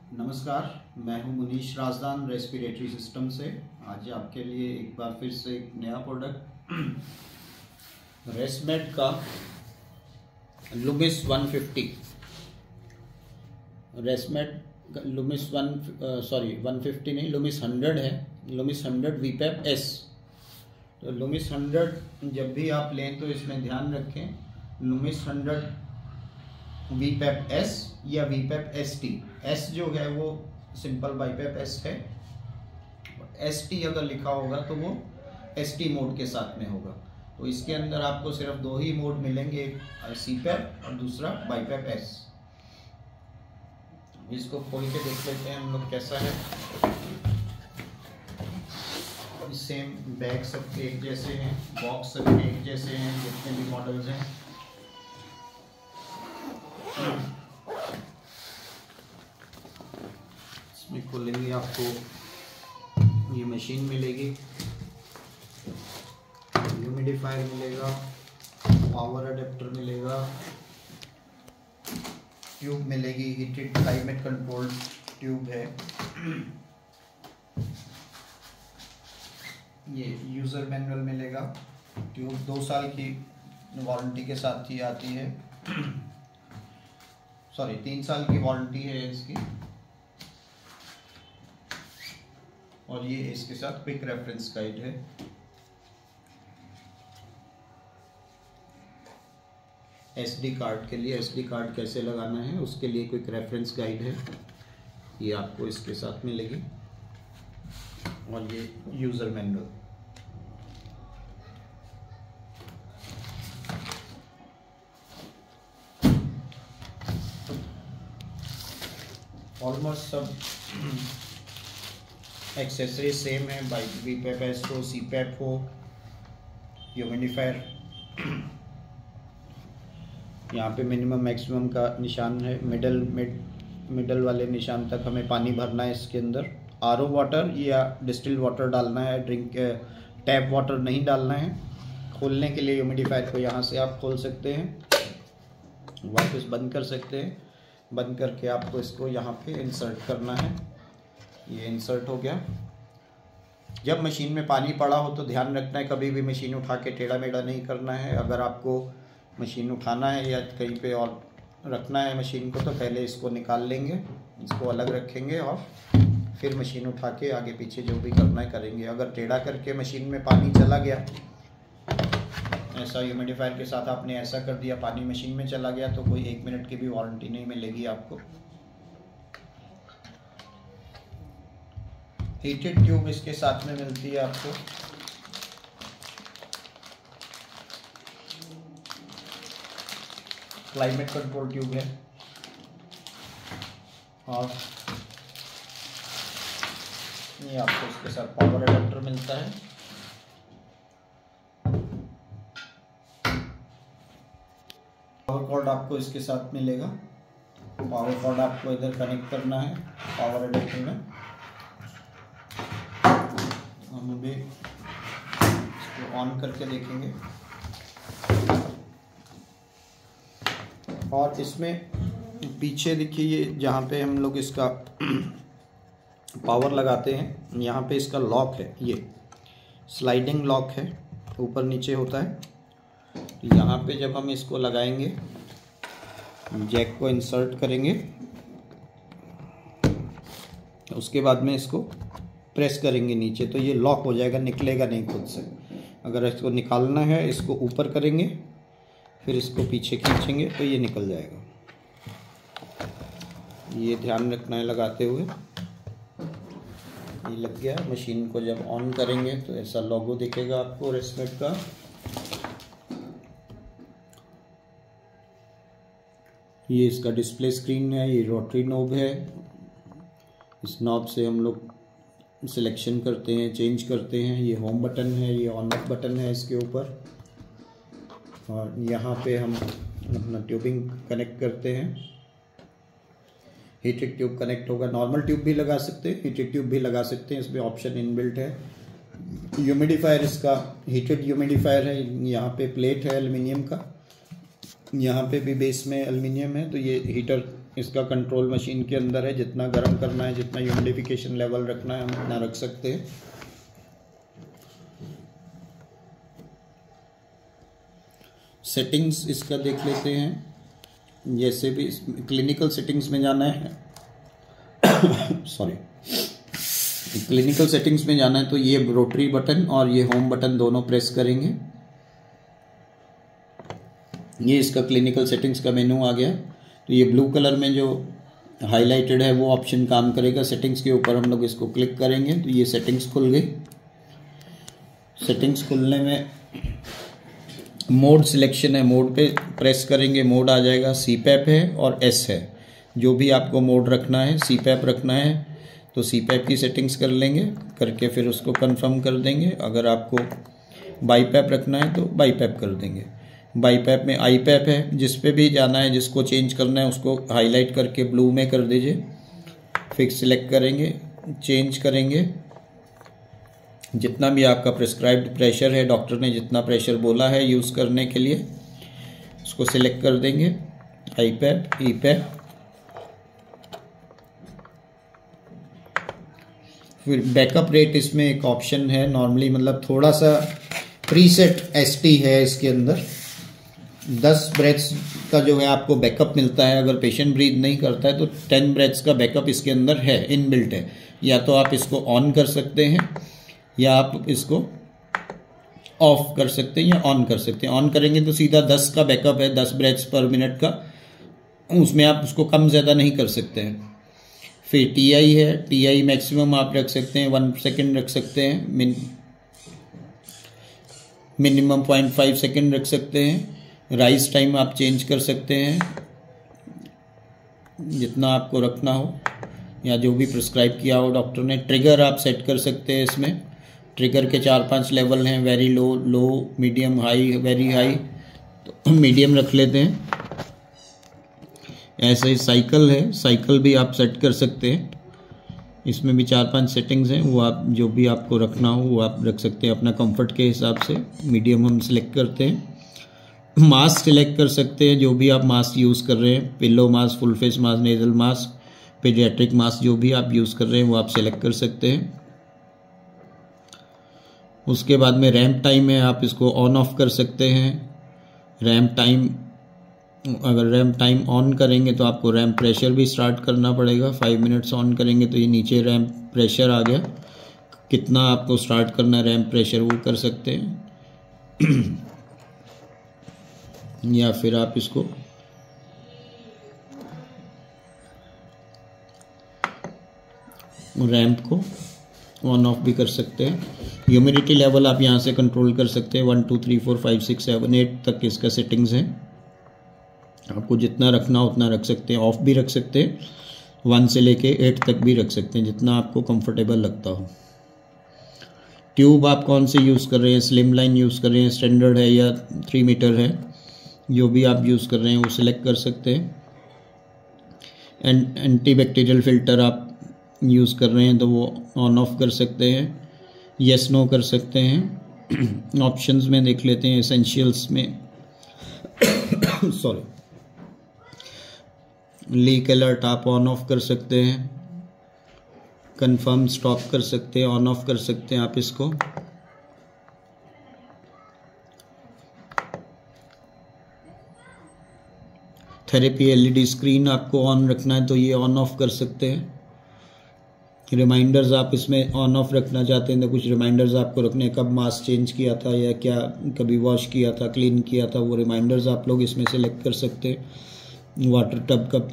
नमस्कार, मैं हूं मुनीश राजदान रेस्पिरेटरी सिस्टम से। आज आपके लिए एक बार फिर से एक नया प्रोडक्ट रेस्मेड का लुमिस 150 रेस्मेड लुमिस 150 नहीं, लुमिस 100 है। Lumis 100 VPAP S. तो लुमिस 100 जब भी आप लें तो इसमें ध्यान रखें, लुमिस 100 वीपैप एस या वीपैप एसटी। एस जो है वो सिंपल बाईपैप एस है, एसटी अगर लिखा होगा तो वो एसटी मोड के साथ में होगा। तो इसके अंदर आपको सिर्फ दो ही मोड मिलेंगे, एक सीपैप और दूसरा बाईपैप एस। इसको खोल के देख लेते हैं हम लोग कैसा है। सेम बैग सबके एक जैसे हैं, बॉक्स सबके एक जैसे हैं, जितने भी मॉडल्स हैं। इसमें खोलेंगे आपको ये मशीन मिलेगी, ह्यूमिडिफायर मिलेगा, पावर अडेप्टर मिलेगा, ट्यूब मिलेगी, हीटेड क्लाइमेट कंट्रोल ट्यूब है। ये यूज़र मैनुअल मिलेगा। ट्यूब 2 साल की वारंटी के साथ ही आती है। 3 साल की वारंटी है इसकी। और ये इसके साथ क्विक रेफरेंस गाइड है। एसडी कार्ड के लिए एसडी कार्ड कैसे लगाना है उसके लिए क्विक रेफरेंस गाइड है, ये आपको इसके साथ मिलेगी। और ये यूज़र मैनुअल। ऑलमोस्ट सब एक्सेसरीज सेम है, बाई वीपैप एस हो, सीपैप हो, ह्यूमिडिफायर। यहाँ पे मिनिमम मैक्सिमम का निशान है। मिडल वाले निशान तक हमें पानी भरना है इसके अंदर। आरओ वाटर या डिस्टिल्ड वाटर डालना है, टैप वाटर नहीं डालना है। खोलने के लिए ह्यूमिडिफायर को यहाँ से आप खोल सकते हैं, वापस बंद कर सकते हैं। बंद करके आपको इसको यहाँ पे इंसर्ट करना है। ये इंसर्ट हो गया। जब मशीन में पानी पड़ा हो तो ध्यान रखना है, कभी भी मशीन उठा के टेढ़ा मेढ़ा नहीं करना है। अगर आपको मशीन उठाना है या कहीं पे और रखना है मशीन को, तो पहले इसको निकाल लेंगे, इसको अलग रखेंगे और फिर मशीन उठा के आगे पीछे जो भी करना है करेंगे। अगर टेढ़ा करके मशीन में पानी चला गया, ऐसा ह्यूमिडिफायर के साथ आपने ऐसा कर दिया, पानी मशीन में चला गया, तो कोई 1 मिनट की भी वारंटी नहीं मिलेगी आपको। हीटेड ट्यूब इसके साथ में मिलती है आपको। क्लाइमेट कंट्रोल ट्यूब है। और ये आपको इसके साथ पावर अडेप्टर मिलता है। पावर कॉर्ड आपको इसके साथ मिलेगा। पावर कॉर्ड आपको इधर कनेक्ट करना है पावर अडेप्टर में। हम अभी इसको ऑन करके देखेंगे। और इसमें पीछे देखिए, ये जहाँ पे हम लोग इसका पावर लगाते हैं, यहाँ पे इसका लॉक है, ये स्लाइडिंग लॉक है, ऊपर नीचे होता है। तो यहाँ पे जब हम इसको लगाएंगे, जैक को इंसर्ट करेंगे, उसके बाद में इसको प्रेस करेंगे नीचे, तो ये लॉक हो जाएगा, निकलेगा नहीं खुद से। अगर इसको निकालना है, इसको ऊपर करेंगे, फिर इसको पीछे खींचेंगे तो ये निकल जाएगा। ये ध्यान रखना है लगाते हुए। ये लग गया। मशीन को जब ऑन करेंगे तो ऐसा लोगो दिखेगा आपको रेस्मेड का। ये इसका डिस्प्ले स्क्रीन है। ये रोटरी नॉब है। इस नॉब से हम लोग सिलेक्शन करते हैं, चेंज करते हैं। ये होम बटन है, ये ऑन ऑफ बटन है इसके ऊपर। और यहाँ पे हम अपना ट्यूबिंग कनेक्ट करते हैं। हीटेड ट्यूब कनेक्ट होगा। नॉर्मल ट्यूब भी लगा सकते हैं, हीटेड ट्यूब भी लगा सकते हैं, इसमें ऑप्शन इनबिल्ट है। ह्यूमिडिफायर इसका हीटेड ह्यूमिडिफायर है। यहाँ पे प्लेट है एल्युमिनियम का, यहाँ पे भी बेस में एल्युमिनियम है, तो ये हीटर इसका कंट्रोल मशीन के अंदर है। जितना गर्म करना है, जितना ह्यूमिडिफिकेशन लेवल रखना है, हम उतना रख सकते हैं। सेटिंग्स इसका देख लेते हैं। जैसे भी क्लिनिकल सेटिंग्स में जाना है सॉरी, क्लिनिकल सेटिंग्स में जाना है तो ये रोटरी बटन और ये होम बटन दोनों प्रेस करेंगे। ये इसका क्लिनिकल सेटिंग्स का मेनू आ गया। तो ये ब्लू कलर में जो हाईलाइटेड है वो ऑप्शन काम करेगा। सेटिंग्स के ऊपर हम लोग इसको क्लिक करेंगे तो ये सेटिंग्स खुल गई। सेटिंग्स खुलने में मोड सिलेक्शन है, मोड पे प्रेस करेंगे, मोड आ जाएगा। CPAP है और S है। जो भी आपको मोड रखना है, CPAP रखना है तो CPAP की सेटिंग्स कर लेंगे, करके फिर उसको कंफर्म कर देंगे। अगर आपको BiPAP रखना है तो BiPAP कर देंगे। BiPAP में IPAP है। जिस पे भी जाना है, जिसको चेंज करना है उसको हाईलाइट करके ब्लू में कर दीजिए। फिक्स सिलेक्ट करेंगे, चेंज करेंगे। जितना भी आपका प्रिस्क्राइब्ड प्रेशर है, डॉक्टर ने जितना प्रेशर बोला है यूज़ करने के लिए, उसको सिलेक्ट कर देंगे। IPAP, EPAP, फिर बैकअप रेट इसमें एक ऑप्शन है। नॉर्मली मतलब थोड़ा सा प्रीसेट ST है इसके अंदर। 10 ब्रेथ्स का जो है आपको बैकअप मिलता है। अगर पेशेंट ब्रीथ नहीं करता है तो 10 ब्रेथ्स का बैकअप इसके अंदर है, इनबिल्ट है। या तो आप इसको ऑन कर सकते हैं या आप इसको ऑफ कर सकते हैं या ऑन कर सकते हैं। ऑन करेंगे तो सीधा 10 का बैकअप है, 10 ब्रेथ्स पर मिनट का। उसमें आप उसको कम ज़्यादा नहीं कर सकते हैं। फिर TI है। TI मैक्सिमम आप रख सकते हैं 1 सेकेंड रख सकते हैं, मिनिमम 0.5 सेकेंड रख सकते हैं। राइज टाइम आप चेंज कर सकते हैं जितना आपको रखना हो या जो भी प्रिस्क्राइब किया हो डॉक्टर ने। ट्रिगर आप सेट कर सकते हैं। इसमें ट्रिगर के 4-5 लेवल हैं, very low, low, medium, high, very high. तो मीडियम रख लेते हैं। ऐसे ही साइकिल है, साइकिल भी आप सेट कर सकते हैं। इसमें भी 4-5 सेटिंग्स हैं, वो आप जो भी आपको रखना हो वो आप रख सकते हैं अपना कंफर्ट के हिसाब से। मीडियम हम सिलेक्ट करते हैं। मास्क सिलेक्ट कर सकते हैं, जो भी आप मास्क यूज़ कर रहे हैं, pillow mask, full face mask, nasal mask, paediatric mask, जो भी आप यूज़ कर रहे हैं वो आप सिलेक्ट कर सकते हैं। उसके बाद में रैम्प टाइम है, आप इसको ऑन ऑफ कर सकते हैं। रैम्प टाइम, अगर रैम्प टाइम ऑन करेंगे तो आपको रैम्प प्रेशर भी स्टार्ट करना पड़ेगा। 5 मिनट्स ऑन करेंगे तो ये नीचे रैम्प प्रेशर आ गया। कितना आपको स्टार्ट करना है रैम्प प्रेशर वो कर सकते हैं या फिर आप इसको रैम्प को ऑन ऑफ भी कर सकते हैं। ह्यूमिडिटी लेवल आप यहाँ से कंट्रोल कर सकते हैं। 1 2 3 4 5 6 7 8 तक इसका सेटिंग्स है। आपको जितना रखना हो उतना रख सकते हैं। ऑफ भी रख सकते हैं, 1 से लेके 8 तक भी रख सकते हैं, जितना आपको कंफर्टेबल लगता हो। ट्यूब आप कौन से यूज़ कर रहे हैं, स्लिम लाइन यूज़ कर रहे हैं, स्टैंडर्ड है या 3 मीटर है, जो भी आप यूज़ कर रहे हैं वो सिलेक्ट कर सकते हैं। एंटी बैक्टीरियल फ़िल्टर आप यूज़ कर रहे हैं तो वो ऑन ऑफ कर सकते हैं, येस नो कर सकते हैं। ऑप्शंस में देख लेते हैं। एसेंशियल्स में सॉरी, लीक अलर्ट आप ऑन ऑफ कर सकते हैं। कंफर्म स्टॉप कर सकते हैं, ऑन ऑफ कर सकते हैं आप इसको। थेरेपी LED स्क्रीन आपको ऑन रखना है तो ये ऑन ऑफ कर सकते हैं। रिमाइंडर्स आप इसमें ऑन ऑफ रखना चाहते हैं तो कुछ रिमाइंडर्स आपको रखने हैं, कब मास्क चेंज किया था या क्या कभी वॉश किया था, क्लीन किया था, वो रिमाइंडर्स आप लोग इसमें सेलेक्ट कर सकते हैं। वाटर टब कब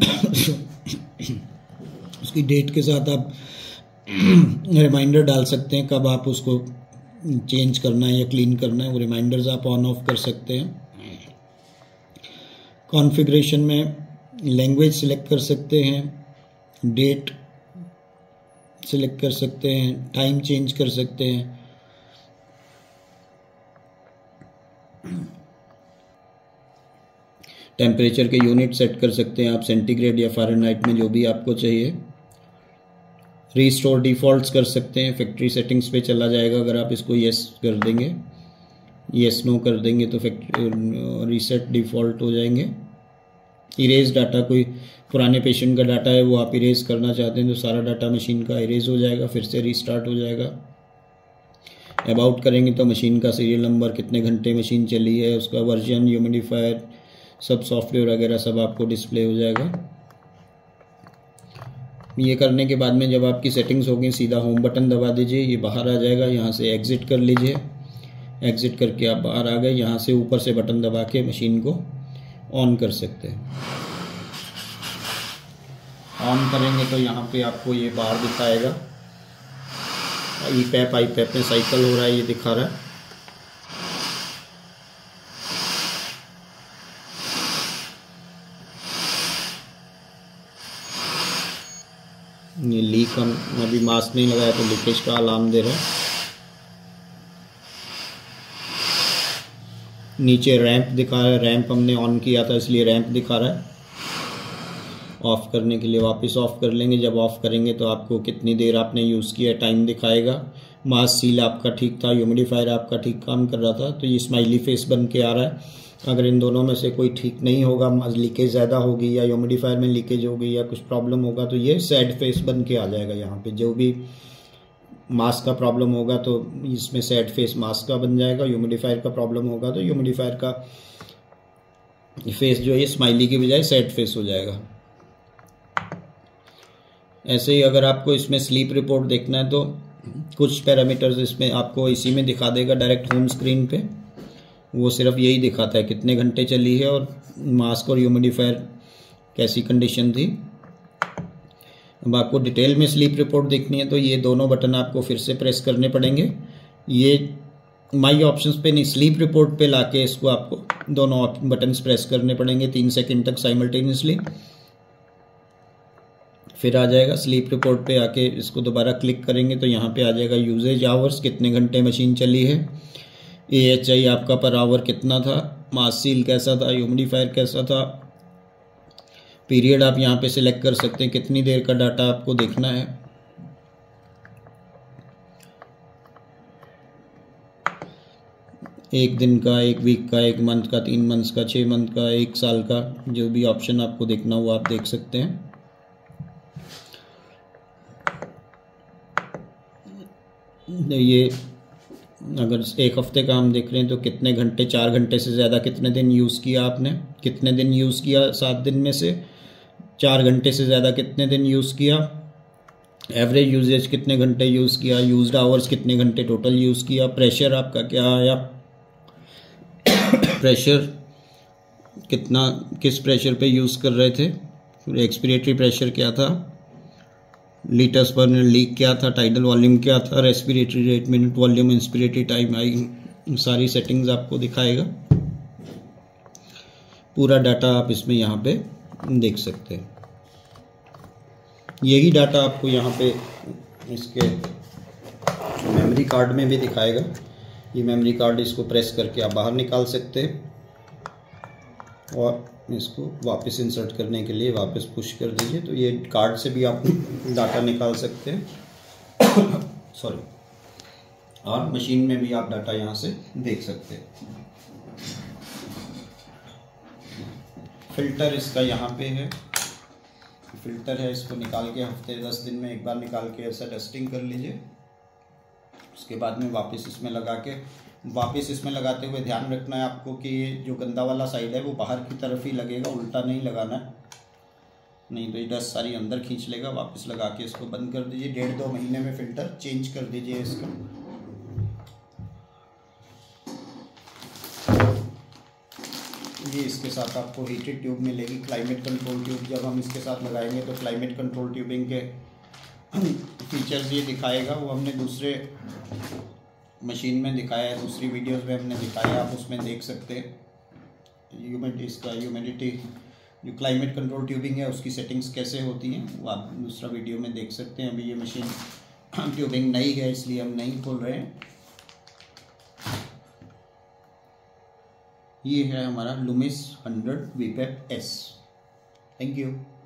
उसकी डेट के साथ आप रिमाइंडर डाल सकते हैं कब आप उसको चेंज करना है या क्लीन करना है, वो रिमाइंडर्स आप ऑन ऑफ कर सकते हैं। कॉन्फ़िगरेशन में लैंग्वेज सिलेक्ट कर सकते हैं, डेट सिलेक्ट कर सकते हैं, टाइम चेंज कर सकते हैं। टेम्परेचर के यूनिट सेट कर सकते हैं आप, सेंटीग्रेड या फ़ारेनहाइट में, जो भी आपको चाहिए। रीस्टोर डिफ़ॉल्ट्स कर सकते हैं, फैक्ट्री सेटिंग्स पे चला जाएगा अगर आप इसको येस कर देंगे, येस नो कर देंगे तो रीसेट डिफ़ॉल्ट हो जाएंगे। इरेज डाटा, कोई पुराने पेशेंट का डाटा है वो आप इरेज करना चाहते हैं तो सारा डाटा मशीन का इरेज हो जाएगा, फिर से रीस्टार्ट हो जाएगा। अबाउट करेंगे तो मशीन का सीरियल नंबर, कितने घंटे मशीन चली है, उसका वर्जन, ह्यूमिडिफायर, सब सॉफ्टवेयर वगैरह सब आपको डिस्प्ले हो जाएगा। ये करने के बाद में जब आपकी सेटिंग्स होगी सीधा होम बटन दबा दीजिए, ये बाहर आ जाएगा। यहाँ से एग्ज़िट कर लीजिए, एग्ज़िट करके आप बाहर आ गए। यहाँ से ऊपर से बटन दबा के मशीन को ऑन कर सकते हैं। ऑन करेंगे तो यहाँ पे आपको ये बाहर दिखाएगा, आई पैप में साइकिल हो रहा है, ये दिखा रहा है। ये लीक, हम अभी मास्क नहीं लगाया तो लीकेज का अलार्म दे रहा है। नीचे रैंप दिखा रहा है, रैंप हमने ऑन किया था इसलिए रैंप दिखा रहा है। ऑफ़ करने के लिए वापस ऑफ़ कर लेंगे। जब ऑफ़ करेंगे तो आपको कितनी देर आपने यूज़ किया टाइम दिखाएगा। मास्क सील आपका ठीक था, ह्यूमिडिफायर आपका ठीक काम कर रहा था, तो ये स्माइली फेस बन के आ रहा है। अगर इन दोनों में से कोई ठीक नहीं होगा, लीकेज ज़्यादा होगी या ह्यूमिडिफायर में लीकेज होगी या कुछ प्रॉब्लम होगा तो ये सैड फेस बन के आ जाएगा। यहाँ पे जो भी मास्क का प्रॉब्लम होगा तो इसमें सैड फेस मास्क का बन जाएगा, ह्यूमिडिफायर का प्रॉब्लम होगा तो ह्यूमिडिफायर का फेस जो है स्माइली की बजाय सैड फेस हो जाएगा। ऐसे ही अगर आपको इसमें स्लीप रिपोर्ट देखना है तो कुछ पैरामीटर्स इसमें आपको इसी में दिखा देगा डायरेक्ट होम स्क्रीन पे। वो सिर्फ यही दिखाता है कितने घंटे चली है और मास्क और ह्यूमिडिफायर कैसी कंडीशन थी। अब आपको डिटेल में स्लीप रिपोर्ट देखनी है तो ये दोनों बटन आपको फिर से प्रेस करने पड़ेंगे। ये माई ऑप्शंस पे नहीं, स्लीप रिपोर्ट पे लाके इसको आपको दोनों बटन्स प्रेस करने पड़ेंगे 3 सेकंड तक साइमल्टेनियसली। फिर आ जाएगा स्लीप रिपोर्ट पे, आके इसको दोबारा क्लिक करेंगे तो यहाँ पे आ जाएगा यूजेज आवर्स, कितने घंटे मशीन चली है, AHI आपका पर आवर कितना था, मास सील कैसा था, ह्यूमिडिफायर कैसा था, पीरियड आप यहाँ पे सिलेक्ट कर सकते हैं कितनी देर का डाटा आपको देखना है। एक दिन का, एक वीक का, एक मंथ का, 3 मंथ्स का, 6 मंथ का, 1 साल का, जो भी ऑप्शन आपको देखना हो आप देख सकते हैं। ये अगर 1 हफ्ते का हम देख रहे हैं तो कितने घंटे, 4 घंटे से ज़्यादा कितने दिन यूज़ किया आपने, कितने दिन यूज़ किया 7 दिन में से, 4 घंटे से ज़्यादा कितने दिन यूज़ किया, एवरेज यूजेज कितने घंटे यूज़ किया, यूज्ड आवर्स कितने घंटे टोटल यूज़ किया, प्रेशर आपका क्या आया, प्रेशर कितना, किस प्रेशर पे यूज़ कर रहे थे, एक्सपिरेटरी प्रेशर क्या था, लीटर्स पर मिनट लीक क्या था, टाइडल वॉल्यूम क्या था, respiratory rate minute volume, inspiratory time, आई सारी सेटिंग्स आपको दिखाएगा। पूरा डाटा आप इसमें यहाँ पे देख सकते हैं। यही डाटा आपको यहाँ पे इसके मेमोरी कार्ड में भी दिखाएगा। ये मेमोरी कार्ड, इसको प्रेस करके आप बाहर निकाल सकते हैं और इसको वापस इंसर्ट करने के लिए वापस पुश कर दीजिए तो ये कार्ड से भी आप डाटा निकाल सकते हैं सॉरी, और मशीन में भी आप डाटा यहाँ से देख सकते हैं। फिल्टर इसका यहाँ पे है, फिल्टर है, इसको निकाल के हफ्ते 10 दिन में एक बार निकाल के ऐसा डस्टिंग कर लीजिए। उसके बाद में वापस इसमें लगा के, वापस इसमें लगाते हुए ध्यान रखना है आपको कि ये जो गंदा वाला साइड है वो बाहर की तरफ ही लगेगा, उल्टा नहीं लगाना है, नहीं तो ये डस्ट सारी अंदर खींच लेगा। वापस लगा के इसको बंद कर दीजिए। 1.5-2 महीने में फ़िल्टर चेंज कर दीजिए इसका। ये इसके साथ आपको हीटेड ट्यूब मिलेगी, क्लाइमेट कंट्रोल ट्यूब। जब हम इसके साथ लगाएंगे तो क्लाइमेट कंट्रोल ट्यूबिंग के फीचर्स ये दिखाएगा। वो हमने दूसरे मशीन में दिखाया है, दूसरी वीडियोस में हमने दिखाया, आप उसमें देख सकते हैं। ह्यूमिडिटी जो क्लाइमेट कंट्रोल ट्यूबिंग है उसकी सेटिंग्स कैसे होती हैं वो आप दूसरा वीडियो में देख सकते हैं। अभी ये मशीन ट्यूबिंग नई है इसलिए हम नहीं खोल रहे हैं। ये है हमारा Lumis 100 VPAP S। Thank you.